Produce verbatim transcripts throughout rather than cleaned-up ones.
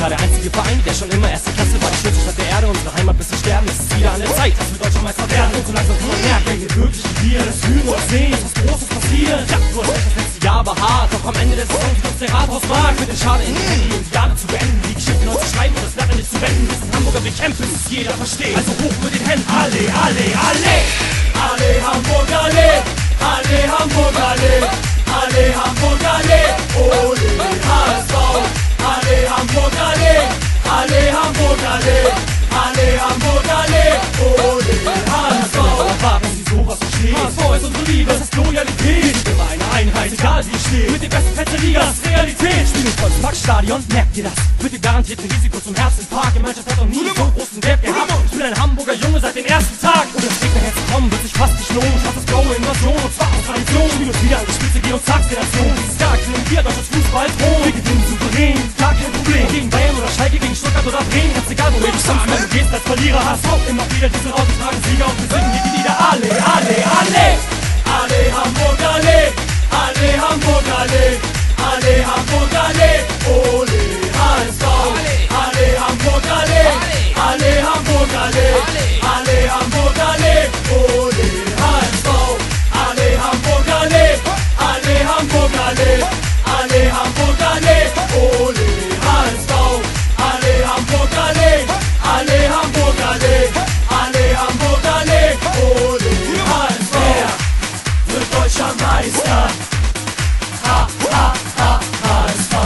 klar, der einzige Verein, der schon immer erste Klasse war. Die schönste Stadt der Erde, unsere Heimat bis zu sterben. Es ist wieder an der Zeit, dass wir Deutscher Meister werden. Und so langsam kann man merken, wir wirklich wir das fühlen und sehen, dass was Großes passiert. Ja, du hast recht, das letzte Jahr war hart, doch am Ende der Saison wird uns der Rathausmarkt mit den Schade in die Hände und die Jahre zu beenden, die Geschichte neu zu schreiben und das Blatt nicht zu wenden. Wir sind Hamburger, wir kämpfen, bis jeder versteht. Also hoch mit den Händen, alle, alle, alle, alle Hamburg, alle, alle Hamburg, alle, alle Hamburg, alle, ole H S V, alle Hamburg, alle, alle Hamburg, alle, alle Hamburg, alle, ole H S V. Erwarten Sie sowas verstehen? H S V ist unsere Liebe, das ist Loyalität. Immer eine Einheit, egal wie es steht. Mit den besten Fans der Liga, das ist Realität. Spielen volles Packstadion, merkt ihr das? Mit dem garantierten Risiko zum Herzinfarkt. Die Mannschaft hat noch nie so großen Wert gehabt. Ich bin ein Hamburger Junge seit dem ersten Tag. Und das Gegnerherz kommen wird sich fast nicht lohnen. Schwarzes blaue Invasion und zwar aus Tradition. Spiel uns wieder an die Spitze, geh uns Tagsredaktion. Dieses Jahr gewinnen wir Deutschlands Fußball-Thron. Wir gewinnen souverän, gar kein Problem. Gegen Bayern oder Schalke, gegen Stuttgart oder Bremen. Ganz egal, wo wir stehen, wenn du gehst als Verlierer. H S V immer wieder diese ausgetragenen Sieger. Und wir singen hier die Lieder alle, alle, alle. Alle Hamburg, alle, alle Hamburg, alle, alle Hamburg, alle, ole H S V. Alle Hamburg, alle, alle Hamburg, alle, alle Hamburg, alle, ole H S V. Alle Hamburg, alle, alle Hamburg, alle, alle Hamburg, alle, ole H S V. Alle Hamburg, alle, alle Hamburg, alle, alle Hamburg, alle, ole H S V. Wer wird deutscher Meister? Ha, ha, ha, H S V.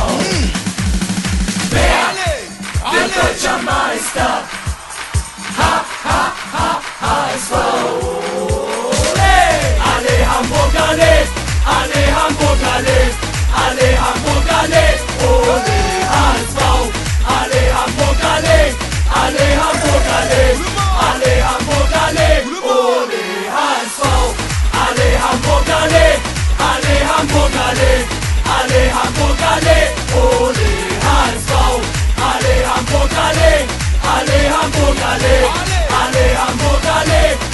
Wer wird deutscher Meister? Ha, ha, ha, H S V. Alle Hamburg, alle, alle Hamburg, alle, alle Hamburg, alle, ole H S V. Alle Hamburg, alle, alle Hamburg, alle, alle Hamburg, alle, ole H S V. Alle Hamburg, alle, alle Hamburg, alle, alle Hamburg, alle, ole H S V. Alle Hamburg, alle, alle Hamburg, alle, alle Hamburg, alle.